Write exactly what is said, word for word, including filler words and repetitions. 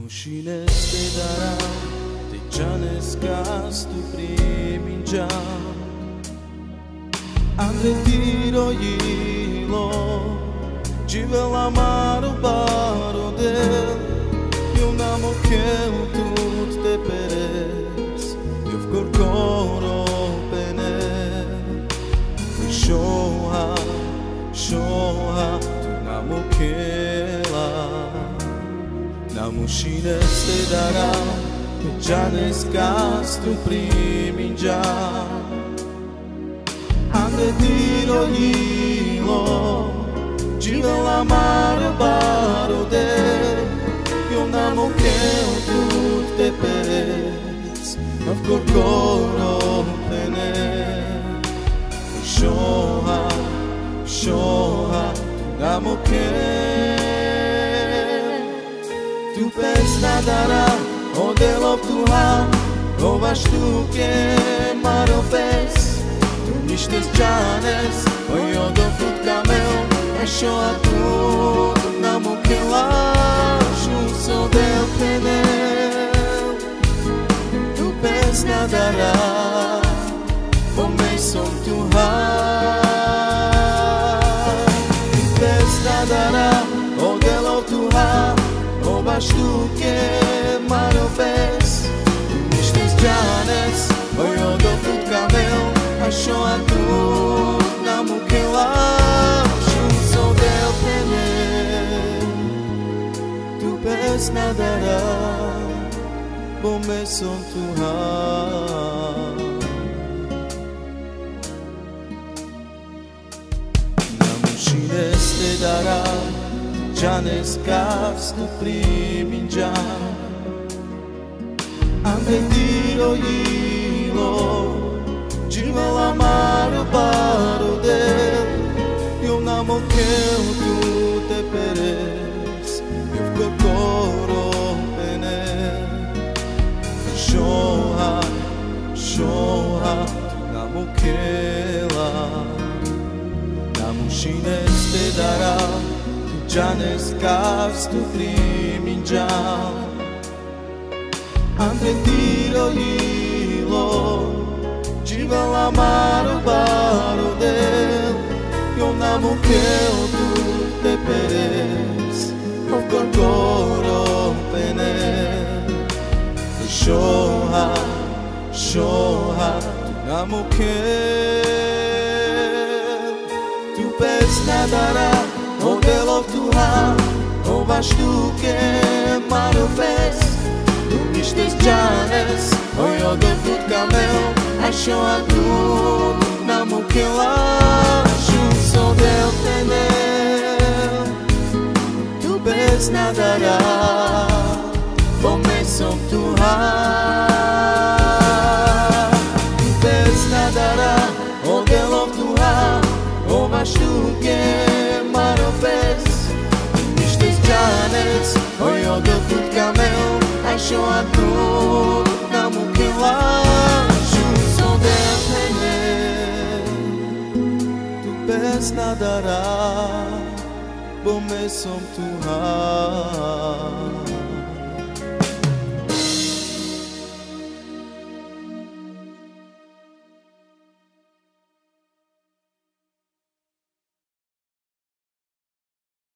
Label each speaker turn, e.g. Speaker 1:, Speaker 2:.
Speaker 1: Namushine te dará, te chanescas tu priminja. Andre tiro yilo, jivel amaro baro del. Eu namo que tu te peres, eu vkor koro pene. Shoha, shoha, tu namo que la. Namushine te dará, te chanescas tu priminja. Andre tiro yilo, jivel amaro baro del. Eu namo que tu te peres, eu vkor koro pene. Shoha, shoha, tu namo que tu pes nadara, o delov tu ha, o vas tu que maro pes. Tu nishtes janes, o yo do fut camel, e shoha tu, tu namo que la, so del penel. Tu pes nadara, o me son tu ha. Tu pes nadara, o delov tu ha, o vas tu que maro pes. Tu nishtes janes, o yo do fut camel, a shoha tu, namo que la, so del penel. Tu pes nadara, o me son tu ha. Namushine te dará, chanescas tu priminja. Andre tiro yilo, jivel amaro baro del. Eu namo que tu te peres, eu vkor koro pene. Shoha, shoha, tu namo que la. Namushine te dará, tu chanescas tu priminja. Andre tiro yilo, jivel amaro baro del. Eu namo que tu te peres, eu vkor koro pene. Shoha, shoha, tu namo que tu pes nadara, o delov tu ha, o vas tu que maro pes. Tu nishtes janes, o yo do fut camel, a shoha tu, namo que la, so del penel. Tu pes nadara, o me son tu ha. Tu pes nadara, o delov tu ha, o vas tu que maro pes. Tu nishtes janes, o yo do fut camel, a shoha tu, namo que la, so del penel. Tu pes nadara, o me son tu ha.